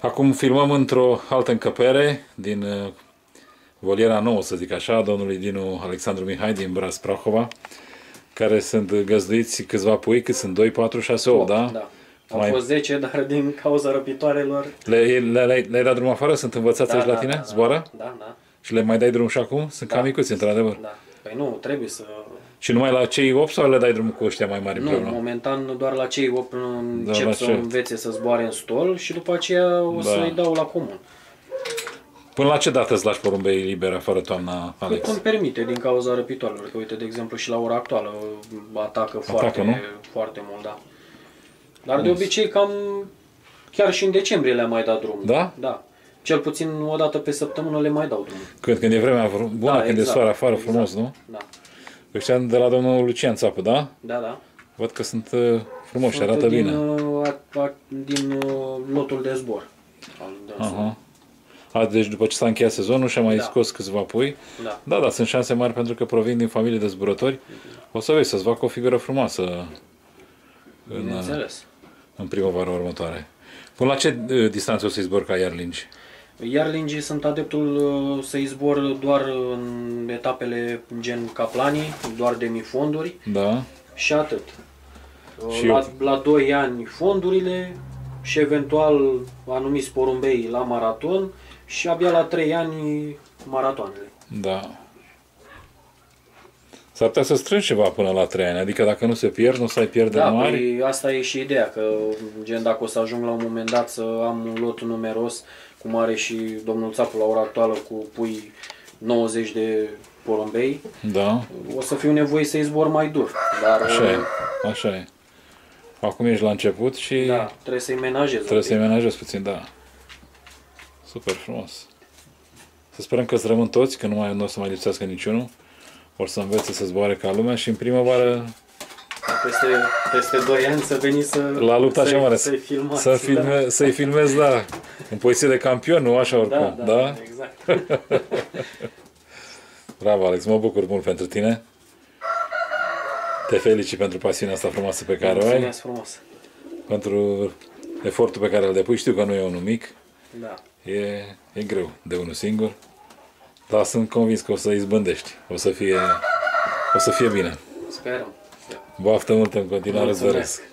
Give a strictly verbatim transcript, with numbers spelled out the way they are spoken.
Acum filmăm într-o altă încăpere din uh, voliera nouă, să zic așa, a domnului Dinu Alexandru Mihai din Braș Prahova, care sunt găzduiți câțiva pui, cât sunt doi, patru, șase, opt, da? Da. Au Mai... fost zece, dar din cauza răpitoarelor... Le-ai le, le, le dat drum afară? Sunt învățați da, aici da, la tine? Da, Zboară? Da, da. Și le mai dai drum și acum? Sunt da. cam micuți, într-adevăr. Da. Păi nu, trebuie să... Și numai la cei opt sau le dai drum cu ăștia mai mari Nu, împreună? momentan doar la cei opt încep să ce? învețe să zboare în stol și după aceea o Da. să-i dau la comun. Până la ce dată îți lași porumbei liberi afară, toamna, Alex? Cât îmi permite din cauza răpitoarelor. Că uite, de exemplu, și la ora actuală atacă, foarte, nu? foarte mult, da. Dar de obicei cam chiar și în decembrie le-am mai dat drumul. Da? Da. Cel puțin o dată pe săptămână le mai dau drumul. Când, când e vremea bună, Da, când exact, e soare afară, exact, frumos, nu? Da. Ăștia de la domnul Lucian Țapă, da? Da, da. Văd că sunt uh, frumoși, Sunt arată din, bine. uh, a, a, din uh, lotul de zbor. Al dânsului. Aha. A, deci după ce s-a încheiat sezonul și a mai Da. scos câțiva pui. Da. Da, da, sunt șanse mari pentru că provin din familie de zburători. O să vezi, să-ți facă o figură frumoasă în, Bineînțeles. în primăvara următoare. Până la ce uh, distanță o să-i zbor ca iarlingi? Iarlingii sunt adeptul uh, să-i zbor doar în etapele gen Caplanii, doar demifonduri Da. și atât. Uh, Și la, eu. la doi ani fondurile și eventual anumiți porumbei la maraton și abia la trei ani maratoanele. Da. S-ar putea să strângi ceva până la trei ani, adică dacă nu se pierd, nu o să ai pierderi Da, mari. păi asta e și ideea, că gen dacă o să ajung la un moment dat să am un lot numeros, cum are și domnul Țapu la ora actuală cu pui nouăzeci de porumbei, Da, o să fiu nevoit să-i zbor mai dur. Dar așa e, așa e. Acum ești la început și da, trebuie să-i menajez. trebuie să-i menajezi puțin, da. Super frumos. Să sperăm că îți rămân toți, că nu, mai, nu o să mai lipsească niciunul. Or să învețe să zboare ca lumea și în primăvară Peste, peste doi ani să veniți să, la lupta cea mare, să-i filmați. să filme, da. să-i filmezi, da, în poziție de campion, nu așa oricum, Da, da, da? exact. Bravo, Alex, mă bucur mult pentru tine. Te felicit pentru pasiunea asta frumoasă pe care o ai, Mulțumesc frumos. pentru efortul pe care îl depui. Știu că nu e unul mic, Da. e, e greu de unul singur, dar sunt convins că o să izbândești, o să fie, o să fie bine. Sperăm. Baftă multă în continuare, îți Mulțumesc. doresc.